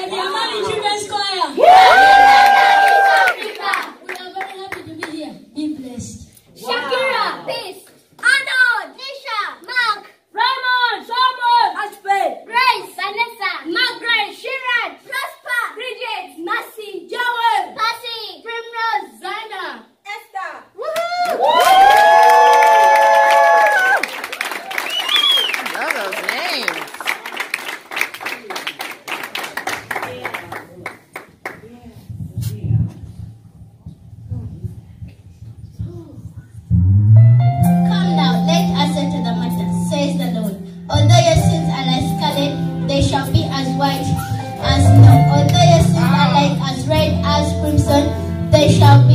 by the Amani Children's Choir. We are very happy to be here. Be blessed. Shakira, peace. Arnold, Nisha, Mark, Raymond, Solomon, Aspen, Grace, Vanessa, Margaret, Sharon, Prosper, Bridget, Mercy, Joel, Percy, Primrose, Zana, Esther. Love those names. Come now, let us enter the matter, says the Lord. Although your sins are like scarlet, they shall be as white as snow. Although your sins are like as red as crimson, they shall be